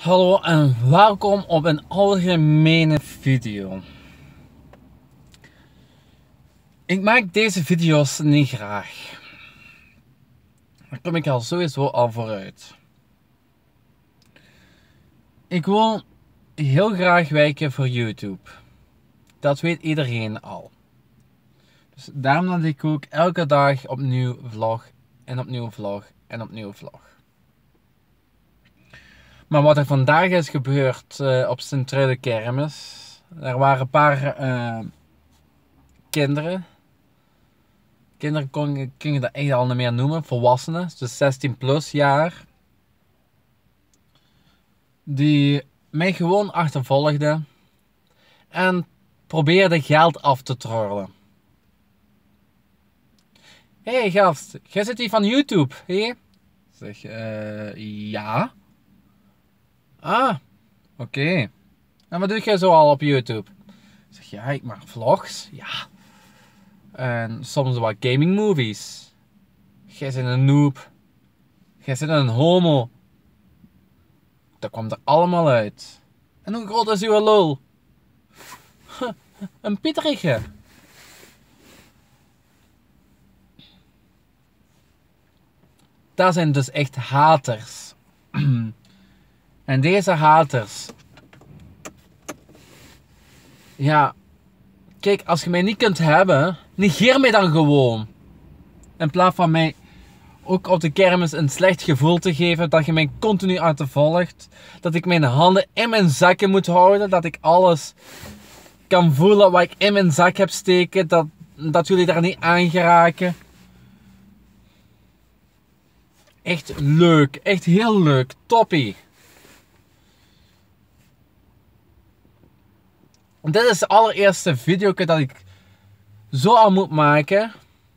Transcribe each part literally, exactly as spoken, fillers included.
Hallo en welkom op een algemene video. Ik maak deze video's niet graag. Daar kom ik al sowieso al vooruit. Ik wil heel graag werken voor YouTube. Dat weet iedereen al. Dus daarom dat ik ook elke dag opnieuw vlog en opnieuw vlog en opnieuw vlog. Maar wat er vandaag is gebeurd uh, op Sint-Truiden Kermis. Er waren een paar uh, kinderen. Kinderen kon, kun je dat echt al niet meer noemen. Volwassenen, dus zestien plus jaar. Die mij gewoon achtervolgden. En probeerden geld af te troggelen. Hé hey, gast, jij zit hier van YouTube, hé? Zeg, uh, ja. Ah, oké. Okay. En wat doe jij zo al op YouTube? Ik zeg, ja, ik maak vlogs. Ja. En soms wat gaming movies. Jij bent een noob. Jij bent een homo. Dat kwam er allemaal uit. En hoe groot is uw lul? Een pieterige. Dat zijn dus echt haters. En deze haters. Ja. Kijk, als je mij niet kunt hebben, negeer mij dan gewoon. In plaats van mij ook op de kermis een slecht gevoel te geven. Dat je mij continu achtervolgt. Dat ik mijn handen in mijn zakken moet houden. Dat ik alles kan voelen wat ik in mijn zak heb steken. Dat, dat jullie daar niet aan geraken. Echt leuk. Echt heel leuk. Toppie. Dit is de allereerste video dat ik zo al moet maken.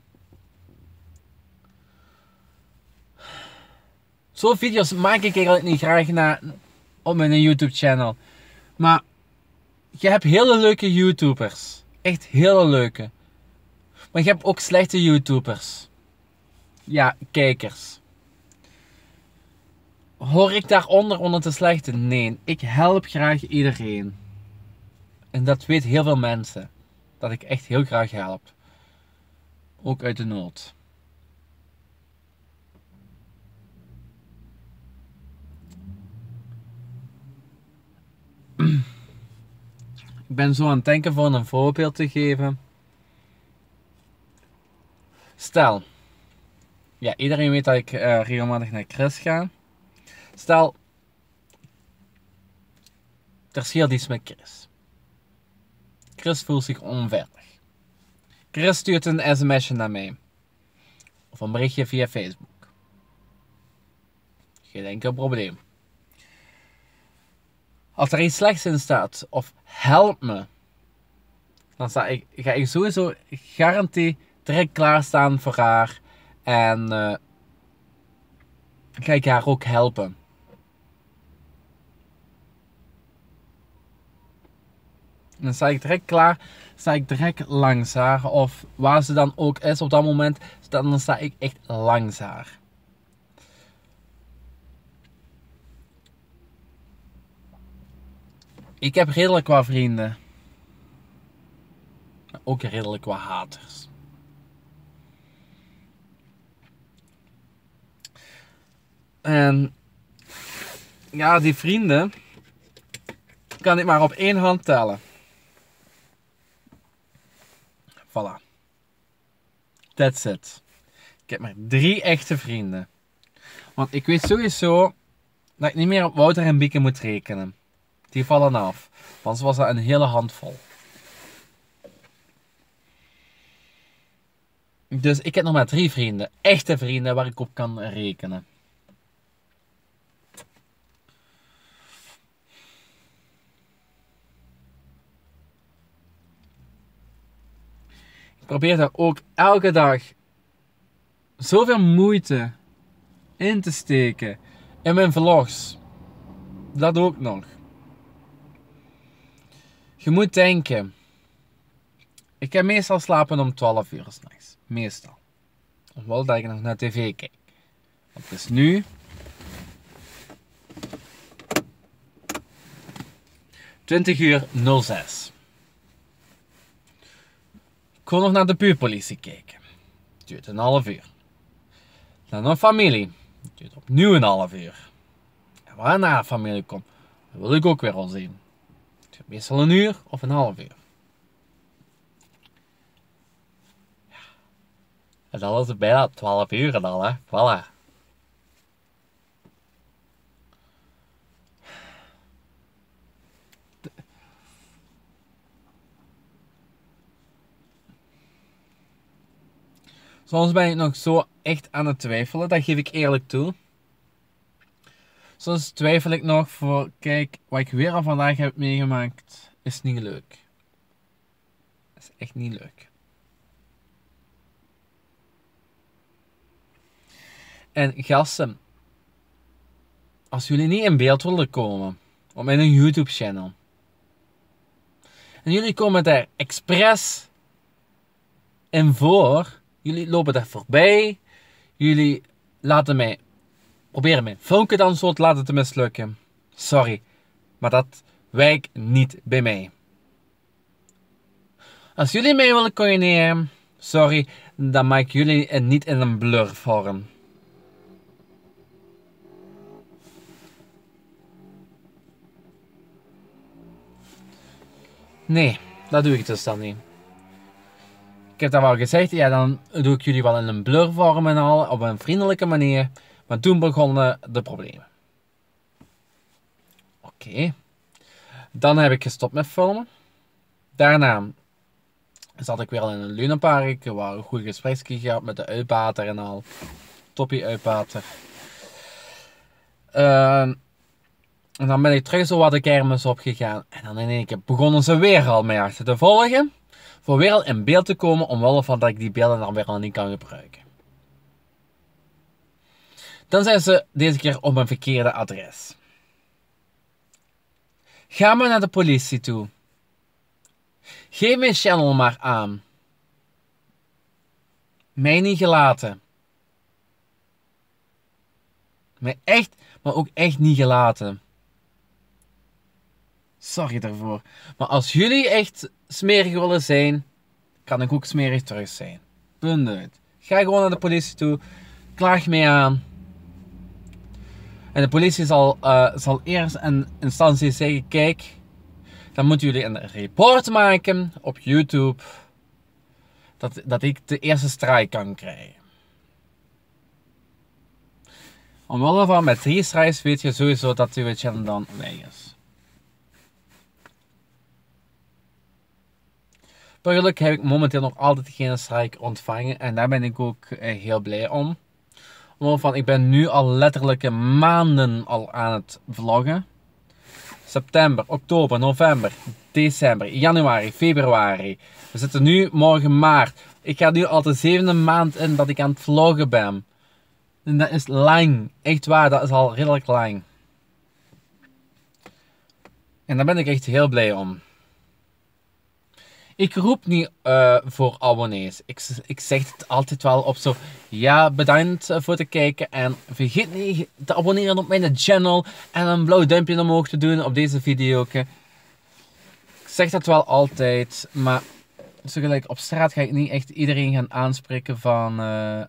Zo'n video's maak ik eigenlijk niet graag naar, op mijn YouTube channel. Maar je hebt hele leuke YouTubers. Echt hele leuke. Maar je hebt ook slechte YouTubers. Ja, kijkers. Hoor ik daaronder onder de slechte? Nee, ik help graag iedereen. En dat weet heel veel mensen. Dat ik echt heel graag help. Ook uit de nood. Ik ben zo aan het denken voor een voorbeeld te geven. Stel. Ja, iedereen weet dat ik uh, regelmatig naar Chris ga. Stel. Er scheelt iets met Chris. Chris voelt zich onveilig. Chris stuurt een sms'je naar mij. Of een berichtje via Facebook. Geen enkel probleem. Als er iets slechts in staat, of help me, dan sta ik, ga ik sowieso garantie direct klaarstaan voor haar. En uh, ga ik haar ook helpen. En dan sta ik direct klaar, sta ik direct langs haar. Of waar ze dan ook is op dat moment, dan sta ik echt langs haar. Ik heb redelijk wat vrienden. Maar ook redelijk wat haters. En ja, die vrienden kan ik maar op één hand tellen. Voilà. That's it. Ik heb maar drie echte vrienden. Want ik weet sowieso dat ik niet meer op Wouter en Bieke moet rekenen. Die vallen af. Want ze was dat een hele handvol. Dus ik heb nog maar drie vrienden. Echte vrienden waar ik op kan rekenen. Ik probeer daar ook elke dag zoveel moeite in te steken. In mijn vlogs. Dat ook nog. Je moet denken. Ik heb meestal slapen om twaalf uur 's nachts. Meestal. Ofwel dat ik nog naar tv kijk. Want het is nu twintig uur nul zes. Ik kon nog naar de buurtpolitie kijken. Duurt een half uur. Dan een familie. Duurt opnieuw een half uur. En waarna de familie komt, dat wil ik ook weer al zien. Het duurt meestal een uur of een half uur. Ja. En dan is het bijna twaalf uur en al, hè. Voilà. Soms ben ik nog zo echt aan het twijfelen, dat geef ik eerlijk toe. Soms twijfel ik nog voor, kijk, wat ik weer al vandaag heb meegemaakt, is niet leuk. Is echt niet leuk. En gasten, als jullie niet in beeld willen komen op mijn YouTube channel, en jullie komen daar expres in voor, jullie lopen daar voorbij, jullie laten mij, proberen mijn filmpje dan zo te laten te mislukken. Sorry, maar dat wijkt niet bij mij. Als jullie mij willen coördineren, sorry, dan maak ik jullie niet in een blurvorm. Nee, dat doe ik dus dan niet. Ik heb dat wel gezegd, ja, dan doe ik jullie wel in een blurvorm en al, op een vriendelijke manier. Maar toen begonnen de problemen. Oké. Okay. Dan heb ik gestopt met filmen. Daarna zat ik weer in een lunapark, waar een goed gespreksje gehad met de uitbater en al. Toppie uitbater. Uh, en dan ben ik terug zo wat de kermis opgegaan. En dan in één keer begonnen ze weer al mij achter te volgen. Voor weer al in beeld te komen, omwille van dat ik die beelden dan weer al niet kan gebruiken. Dan zijn ze deze keer op een verkeerde adres. Ga maar naar de politie toe. Geef mijn channel maar aan. Mij niet gelaten. Mij echt, maar ook echt niet gelaten. Sorry daarvoor. Maar als jullie echt smerig willen zijn, kan ik ook smerig terug zijn. Punt uit. Ga gewoon naar de politie toe. Klaag mij aan. En de politie zal, uh, zal eerst in instantie zeggen, kijk, dan moeten jullie een report maken op YouTube. Dat, dat ik de eerste strijk kan krijgen. Omwille van met drie strijks weet je sowieso dat uw channel dan weg is. Per geluk heb ik momenteel nog altijd geen strijk ontvangen en daar ben ik ook heel blij om. Omwille van ik ben nu al letterlijk maanden al aan het vloggen. September, oktober, november, december, januari, februari. We zitten nu morgen maart. Ik ga nu al de zevende maand in dat ik aan het vloggen ben. En dat is lang. Echt waar, dat is al redelijk lang. En daar ben ik echt heel blij om. Ik roep niet uh, voor abonnees. Ik, ik zeg het altijd wel op zo. Ja, bedankt voor het kijken. En vergeet niet te abonneren op mijn channel. En een blauw duimpje omhoog te doen op deze video. Ik zeg dat wel altijd. Maar zo gelijk op straat ga ik niet echt iedereen gaan aanspreken van... Uh,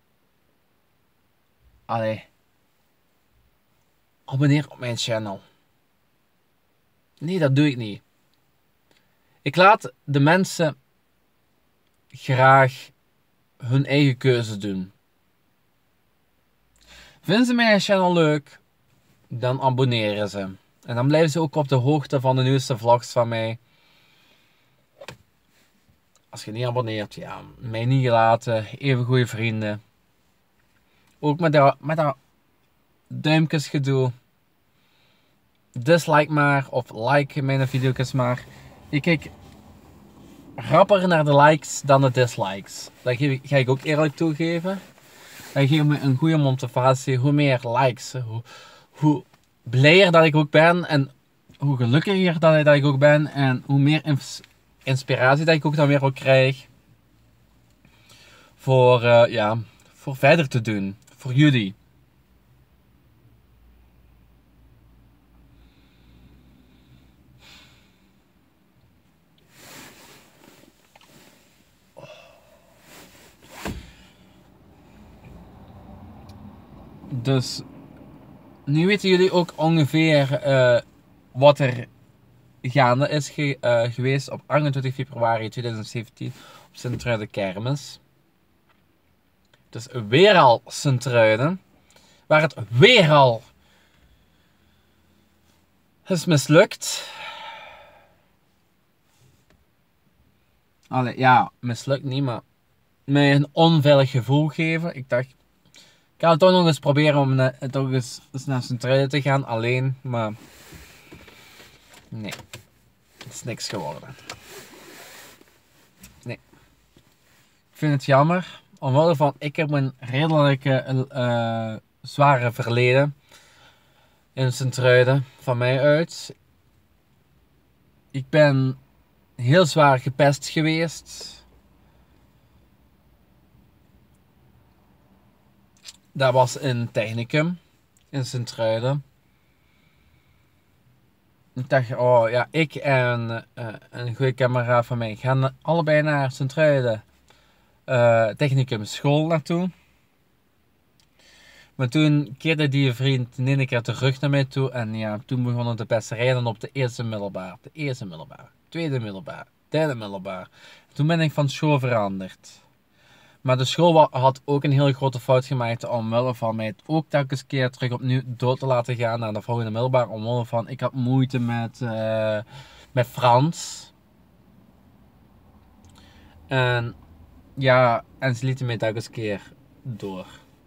allee. Abonneer op mijn channel. Nee, dat doe ik niet. Ik laat de mensen graag hun eigen keuze doen. Vinden ze mijn channel leuk, dan abonneren ze. En dan blijven ze ook op de hoogte van de nieuwste vlogs van mij. Als je niet abonneert, ja, mij niet gelaten, even goede vrienden. Ook met dat, met dat duimpjesgedoe. Dislike maar, of like mijn video's maar. Ik kijk rapper naar de likes dan de dislikes. Dat geef ik, ga ik ook eerlijk toegeven. Dat geeft me een goede motivatie. Hoe meer likes, hoe, hoe blijer dat ik ook ben. En hoe gelukkiger dat, dat ik ook ben. En hoe meer inspiratie dat ik ook dan weer ook krijg. Voor, uh, ja, voor verder te doen. Voor jullie. Dus nu weten jullie ook ongeveer uh, wat er gaande is ge uh, geweest op achtentwintig februari tweeduizend zeventien op Sint-Truiden Kermis. Dus weer al Sint-Truiden, waar het weer al is mislukt. Allee, ja, mislukt niet, maar mij een onveilig gevoel geven. Ik dacht, ik ga het toch nog eens proberen om uh, toch eens, eens naar Sint-Truiden te gaan, alleen, maar nee, het is niks geworden. Nee. Ik vind het jammer, omwille van, ik heb een redelijke uh, zware verleden in Sint-Truiden, van mij uit. Ik ben heel zwaar gepest geweest. Dat was in Technicum, in Sint-Truiden. Ik dacht, oh ja, ik en uh, een goede kameraad van mij gaan allebei naar Sint-Truiden uh, Technicum school naartoe. Maar toen keerde die vriend in één keer terug naar mij toe en ja, toen begonnen de pesterijen op de eerste middelbaar, de eerste middelbaar, tweede middelbaar, derde middelbaar. Toen ben ik van school veranderd. Maar de school had ook een hele grote fout gemaakt omwille van mij het ook telkens keer terug opnieuw door te laten gaan naar de volgende middelbaar. Omwille van, ik had moeite met, uh, met Frans. En ja, en ze lieten mij telkens keer door.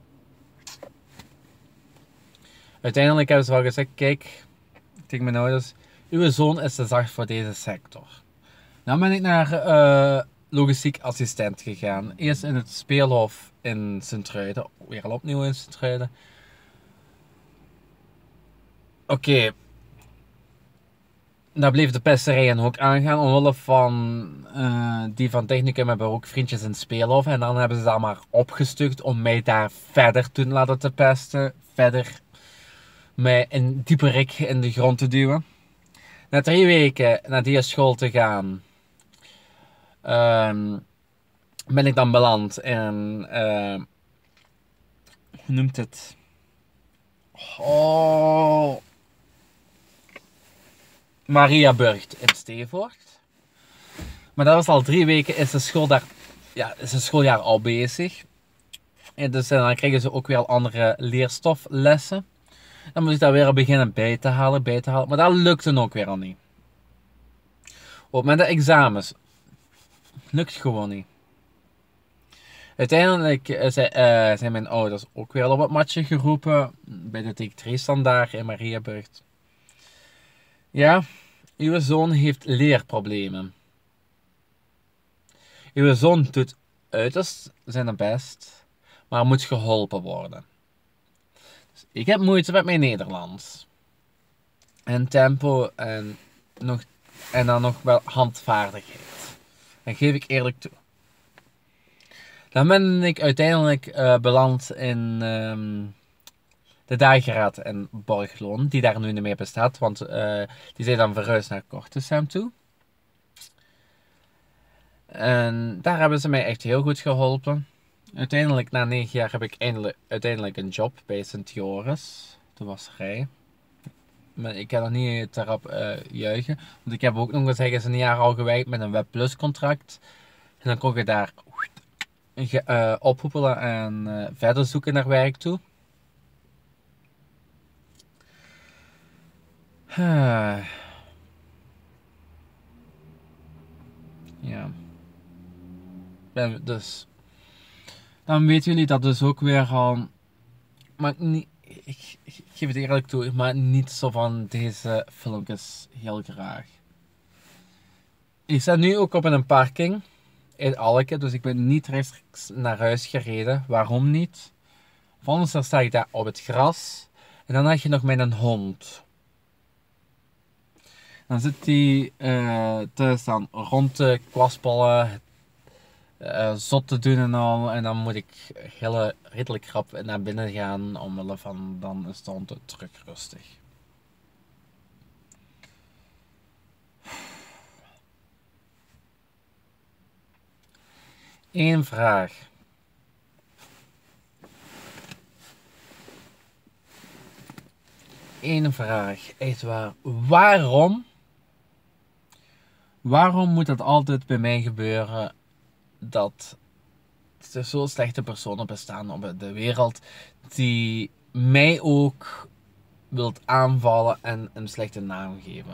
Uiteindelijk hebben ze wel gezegd, kijk, tegen mijn ouders, uw zoon is te zacht voor deze sector. Dan ben ik naar uh, logistiek assistent gegaan. Eerst in het speelhof in Sint-Truiden, weer al opnieuw in Sint-Truiden. Oké, okay. Daar bleef de pesterijen ook aangaan, omwille van uh, die van Technicum hebben ook vriendjes in het speelhof. En dan hebben ze dat maar opgestukt om mij daar verder te laten te pesten, verder mij in dieperik in de grond te duwen. Na drie weken naar die school te gaan, um, ben ik dan beland in, uh, hoe noemt het? Oh, Mariaburgt in Stevoort. Maar dat was al drie weken, is de school daar, ja, is het schooljaar al bezig. En dus dan krijgen ze ook weer andere leerstoflessen. Dan moet ik daar weer beginnen bij te halen, bij te halen. Maar dat lukte ook weer al niet. Op met de examens. Lukt gewoon niet. Uiteindelijk zijn, uh, zijn mijn ouders ook weer op het matje geroepen. Bij de directrice daar in Mariaburgt. Ja, uw zoon heeft leerproblemen. Uw zoon doet uiterst zijn best, maar moet geholpen worden. Dus ik heb moeite met mijn Nederlands. En tempo en, nog, en dan nog wel handvaardigheid. Dat geef ik eerlijk toe. Dan ben ik uiteindelijk uh, beland in um, de dageraad in Borgloon, die daar nu niet meer bestaat, want uh, die zijn dan verhuisd naar Korteshem toe. En daar hebben ze mij echt heel goed geholpen. Uiteindelijk, na negen jaar, heb ik eindelijk, uiteindelijk een job bij Sint-Joris, de wasserij. Maar ik kan er niet erop uh, juichen, want ik heb ook nog eens een jaar al gewerkt met een WebPlus contract. En dan kon je daar uh, ophoepelen en uh, verder zoeken naar werk toe. Uh. Ja. Dus. Dan weten jullie dat dus ook weer al. Maar niet, ik, ik geef het eerlijk toe, maar niet zo van deze filmpjes heel graag. Ik sta nu ook op een parking in Alke, dus ik ben niet rechtstreeks naar huis gereden. Waarom niet? Volgens mij sta ik daar op het gras en dan had je nog met een hond. Dan zit die uh, thuis dan rond te kwaspelen, uh, zot te doen en al. En dan moet ik heel redelijk rap naar binnen gaan, omwille van dan is het terug rustig. Eén vraag. één vraag. Echt waar. Waarom? Waarom moet het altijd bij mij gebeuren dat er zo slechte personen bestaan op de wereld die mij ook wilt aanvallen en een slechte naam geven?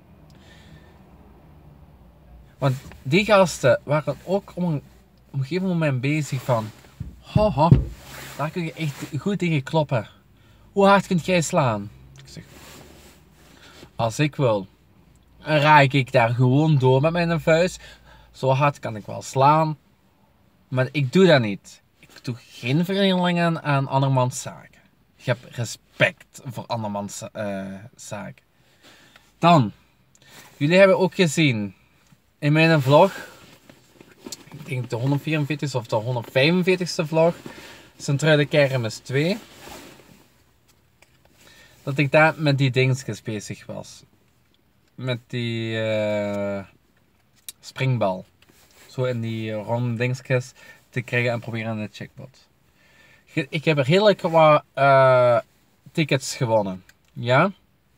Want die gasten waren ook om een, op een gegeven moment bezig van, haha, daar kun je echt goed tegen kloppen. Hoe hard kunt jij slaan? Ik zeg, als ik wil, raak ik daar gewoon door met mijn vuist. Zo hard kan ik wel slaan, maar ik doe dat niet. Ik doe geen vernielingen aan andermans zaken. Ik heb respect voor andermans uh, zaken. Dan, jullie hebben ook gezien in mijn vlog, ik denk de honderdvierenveertigste of de honderdvijfenveertigste vlog, Centrale Kermis twee, dat ik daar met die dingetjes bezig was. Met die uh, springbal. Zo in die ronde dingetjes te krijgen en proberen aan de checkpot. Ik heb er redelijk wat uh, tickets gewonnen. Ja?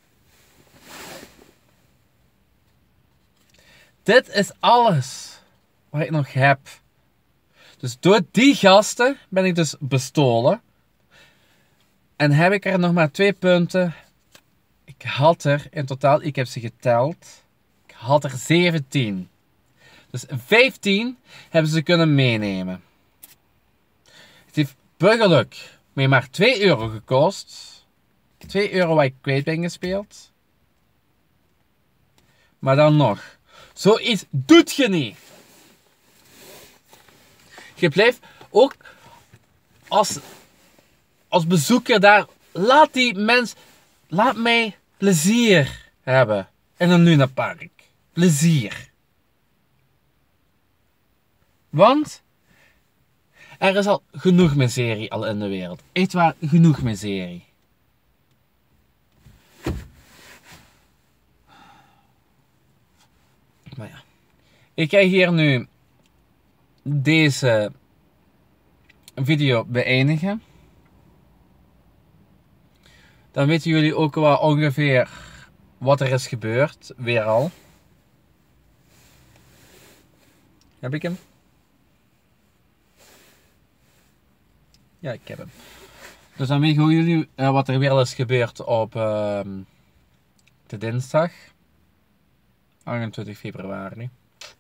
Dit is alles wat ik nog heb. Dus door die gasten ben ik dus bestolen. En heb ik er nog maar twee punten. Ik had er in totaal, ik heb ze geteld. Ik had er zeventien. Dus vijftien hebben ze kunnen meenemen. Het heeft burgerlijk mij maar twee euro gekost. twee euro wat ik kwijt ben gespeeld. Maar dan nog. Zoiets doet je niet. Je blijft ook als, als bezoeker daar. Laat die mens. Laat mij plezier hebben. In een lunapark. Plezier. Want er is al genoeg miserie al in de wereld. Echt waar, genoeg miserie. Maar ja. Ik ga hier nu deze video beëindigen. Dan weten jullie ook wel ongeveer wat er is gebeurd. Weer al. Heb ik hem? Ja, ik heb hem. Dus dan weten jullie uh, wat er weer al is gebeurd op uh, de dinsdag. achtentwintig februari.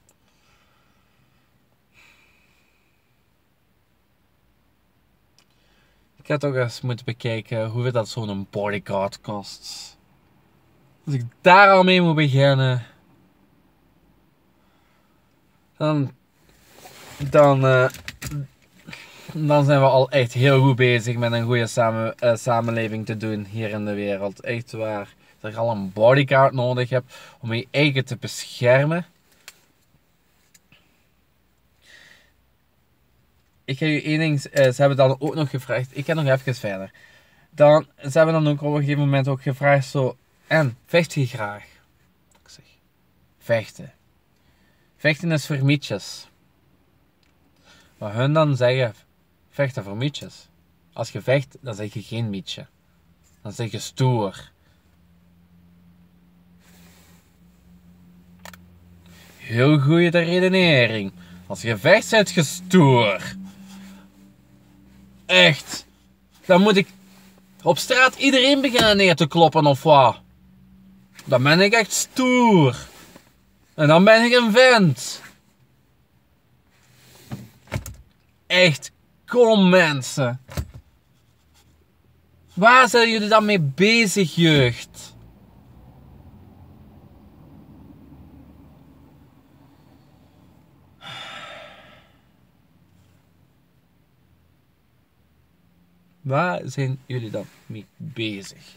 Ik ga toch eens moeten bekijken hoeveel dat zo'n bodyguard kost. Als ik daar al mee moet beginnen, dan, dan, uh, dan zijn we al echt heel goed bezig met een goede samen, uh, samenleving te doen hier in de wereld. Echt waar. Dat je al een bodyguard nodig hebt om je eigen te beschermen. Ik ga je één ding, uh, ze hebben dan ook nog gevraagd, ik ga nog even verder. Dan, ze hebben dan ook op een gegeven moment ook gevraagd zo, en, vecht je graag? Ik zeg, vechten. Vechten is voor mietjes. Maar hun dan zeggen, vechten voor mietjes. Als je vecht, dan zeg je geen mietje. Dan zeg je stoer. Heel goede redenering. Als je vecht, zit je stoer. Echt. Dan moet ik op straat iedereen beginnen neer te kloppen of wat. Dan ben ik echt stoer. En dan ben ik een vent. Echt. Kom mensen. Waar zijn jullie dan mee bezig, jeugd? Waar zijn jullie dan mee bezig?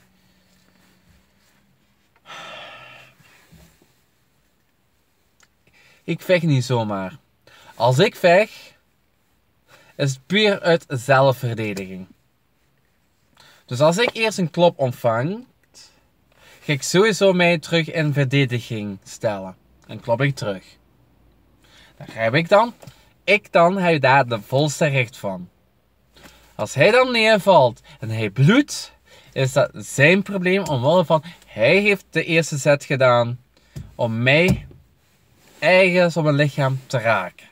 Ik vecht niet zomaar. Als ik vecht, is het puur uit zelfverdediging. Dus als ik eerst een klop ontvang, ga ik sowieso mij terug in verdediging stellen. En klop ik terug. Dan heb ik dan. Ik dan heb daar de volste recht van. Als hij dan neervalt en hij bloedt, is dat zijn probleem omwille van hij heeft de eerste zet gedaan om mij ergens op mijn lichaam te raken.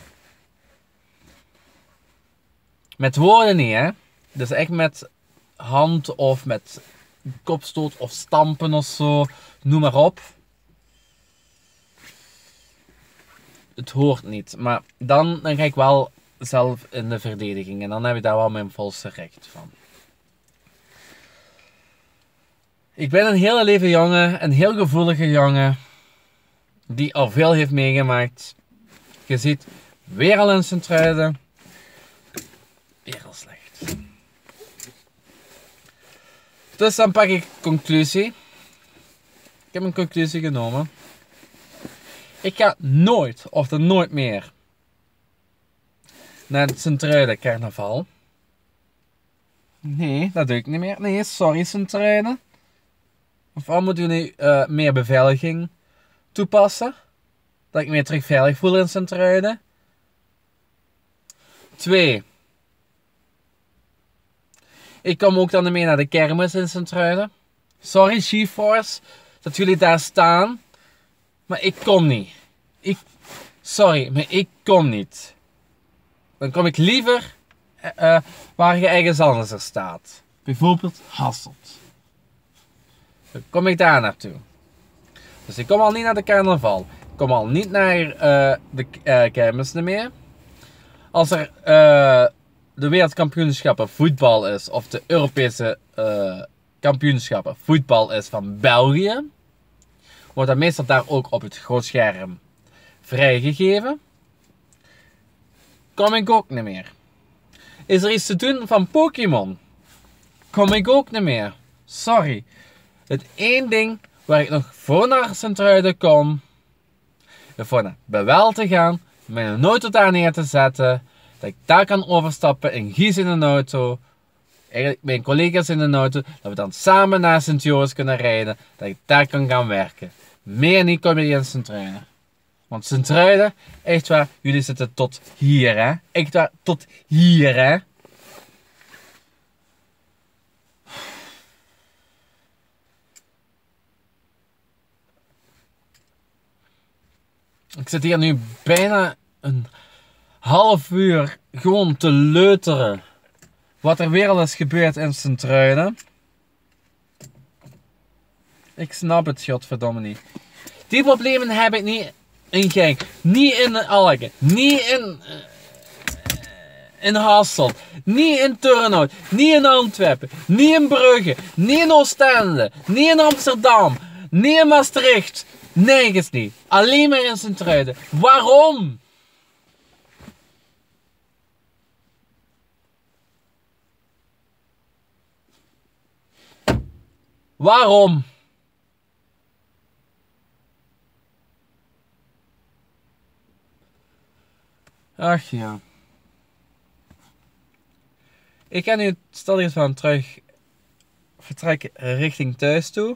Met woorden niet, hè. Dus echt met hand of met kopstoot of stampen of zo. Noem maar op. Het hoort niet. Maar dan, dan ga ik wel zelf in de verdediging. En dan heb ik daar wel mijn volste recht van. Ik ben een hele lieve jongen. Een heel gevoelige jongen. Die al veel heeft meegemaakt. Je ziet weer al in Sint-Truiden. Weer al slecht. Dus dan pak ik conclusie. Ik heb een conclusie genomen. Ik ga nooit, of dan nooit meer, naar het Sint-Truiden carnaval. Nee, dat doe ik niet meer. Nee, sorry Sint-Truiden. Of al moeten jullie uh, meer beveiliging toepassen. Dat ik me terug veilig voel in Sint-Truiden. Twee. Ik kom ook dan mee naar de kermis in Sint-Truiden. Sorry GeForce dat jullie daar staan. Maar ik kom niet. Ik, sorry, maar ik kom niet. Dan kom ik liever uh, waar je ergens anders er staat. Bijvoorbeeld Hasselt. Dan kom ik daar naartoe. Dus ik kom al niet naar de carnaval. Ik kom al niet naar uh, de uh, kermis meer. Als er uh, de wereldkampioenschappen voetbal is, of de Europese uh, kampioenschappen voetbal is van België, wordt dat meestal daar ook op het grootscherm vrijgegeven. Kom ik ook niet meer. Is er iets te doen van Pokémon? Kom ik ook niet meer. Sorry. Het één ding waar ik nog voor naar Sint-Truiden kom, is voor naar Bewel te gaan, mijn auto daar neer te zetten, dat ik daar kan overstappen en Gies in een auto, eigenlijk mijn collega's in een auto, dat we dan samen naar Sint-Joris kunnen rijden, dat ik daar kan gaan werken. Meer niet kom je in Sint-Truiden. Want Sint-Truiden, echt waar, jullie zitten tot hier, hè. Echt waar, tot hier, hè. Ik zit hier nu bijna een half uur gewoon te leuteren wat er weer al is gebeurd in Sint-Truiden. Ik snap het, godverdomme niet. Die problemen heb ik niet in Genk, niet in Alken, niet in, uh, in Hasselt, niet in Turnhout, niet in Antwerpen, niet in Brugge, niet in Oostende, niet in Amsterdam, niet in Maastricht. Nergens niet. Alleen maar in Sint-Truiden. Waarom? Waarom? Ach ja. Ik ga nu stilletjes van terug vertrekken richting thuis toe.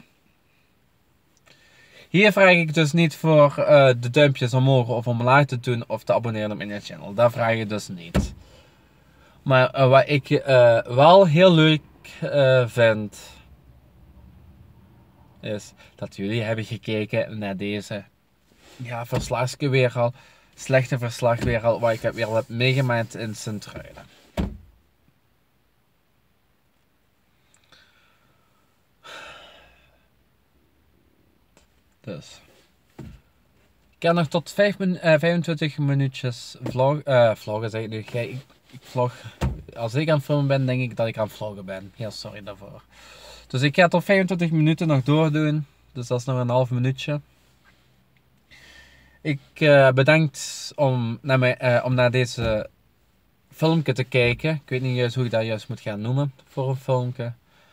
Hier vraag ik dus niet voor uh, de duimpjes omhoog of omlaag te doen of te abonneren op mijn channel. Dat vraag ik dus niet. Maar uh, wat ik uh, wel heel leuk uh, vind, is dat jullie hebben gekeken naar deze ja, verslagje weer al. Slechte verslag weer al, wat ik heb weer heb meegemaakt in Sint-Truiden. Dus. Ik kan nog tot vijf min, uh, vijfentwintig minuutjes vlog, uh, vloggen, zeg ik nu. Kijk, ik, ik vlog. Als ik aan het filmen ben, denk ik dat ik aan het vloggen ben. Heel sorry daarvoor. Dus ik ga tot vijfentwintig minuten nog doordoen. Dus dat is nog een half minuutje. Ik uh, bedankt om naar, mij, uh, om naar deze filmpje te kijken. Ik weet niet juist hoe ik dat juist moet gaan noemen voor een filmpje.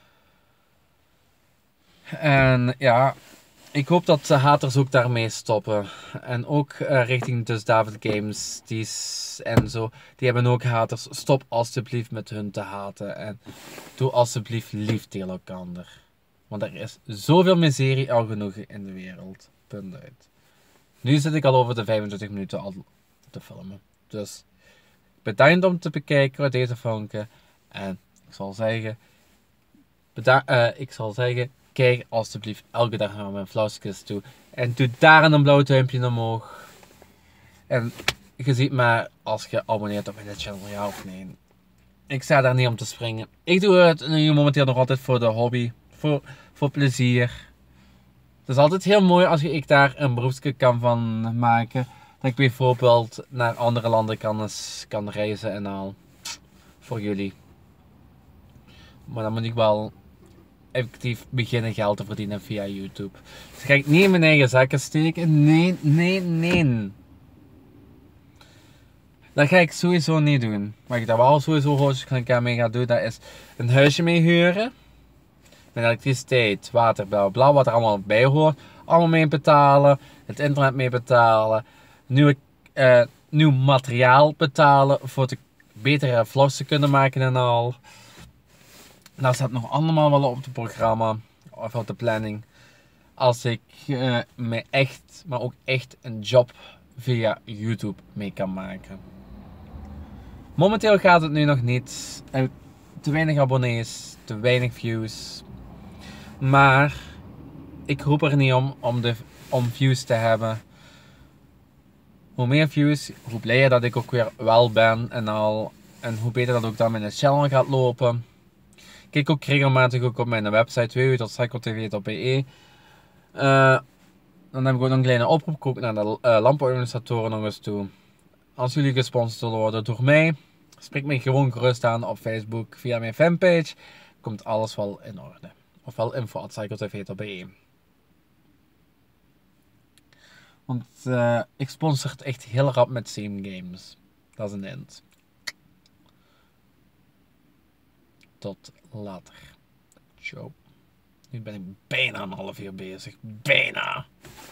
En ja, ik hoop dat de haters ook daarmee stoppen. En ook uh, richting dus David Games die en zo. Die hebben ook haters. Stop alsjeblieft met hun te haten. En doe alsjeblieft lief tegen elkaar. Want er is zoveel miserie al genoeg in de wereld. Punt uit. Nu zit ik al over de vijfentwintig minuten al te filmen. Dus bedankt om te bekijken deze filmpje. En ik zal zeggen, Beda uh, ik zal zeggen, kijk alsjeblieft elke dag naar mijn vlogjes toe. En doe daar een blauw duimpje omhoog. En je ziet me als je abonneert op mijn channel, ja of nee. Ik sta daar niet om te springen. Ik doe het nu momenteel nog altijd voor de hobby. Voor, voor plezier. Het is altijd heel mooi als ik daar een beroepsje kan van maken. Dat ik bijvoorbeeld naar andere landen kan, kan reizen en al. Voor jullie. Maar dan moet ik wel effectief beginnen geld te verdienen via YouTube. Dus ga ik niet in mijn eigen zakken steken. Nee, nee, nee. Dat ga ik sowieso niet doen. Wat ik daar wel sowieso mee ga doen, dat is een huisje mee huren. Met elektriciteit, water, bla bla, wat er allemaal bij hoort. Allemaal mee betalen. Het internet mee betalen. Nieuwe, uh, nieuw materiaal betalen voor de betere vlogs te kunnen maken en al. Dat staat nog allemaal wel op het programma. Of op de planning. Als ik uh, me echt, maar ook echt een job via YouTube mee kan maken. Momenteel gaat het nu nog niet. Ik heb te weinig abonnees, te weinig views. Maar ik roep er niet om om, de, om views te hebben. Hoe meer views, hoe blijer dat ik ook weer wel ben en al. En hoe beter dat ook dan mijn channel gaat lopen. Kijk ook regelmatig ook op mijn website w w w punt cyclotv punt b e. Uh, dan heb ik ook nog een kleine oproep ook naar de uh, lampenorganisatoren nog eens toe. Als jullie gesponsord willen worden door mij, spreek me gewoon gerust aan op Facebook via mijn fanpage. Komt alles wel in orde. Ofwel info at cyclotv punt b e. Want uh, ik sponsor het echt heel rap met Sim Games. Dat is een end. Tot later. Ciao. Nu ben ik bijna een half uur bezig. Bijna.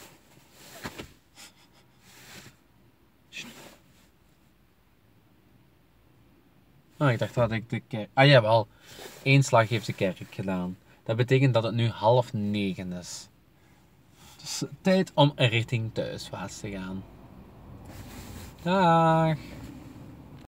Oh, ik dacht dat ik de kerk... Ah jawel. Eén slag heeft de kerk gedaan. Dat betekent dat het nu half negen is. Dus tijd om richting thuiswaarts te gaan. Dag.